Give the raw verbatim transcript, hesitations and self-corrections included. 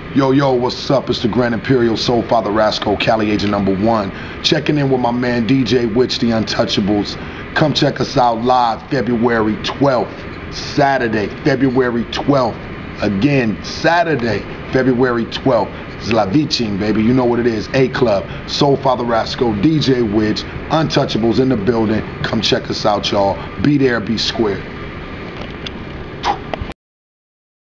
Yo, yo, what's up? It's the Grand Imperial Soul Father Rasco, Cali agent number one. Checking in with my man D J Wich, the Untouchables. Come check us out live February twelfth, Saturday, February twelfth. Again, Saturday, February twelfth. Slavičín, baby. You know what it is. A Club, Soul Father Rasco, D J Wich, Untouchables in the building. Come check us out, y'all. Be there, be square.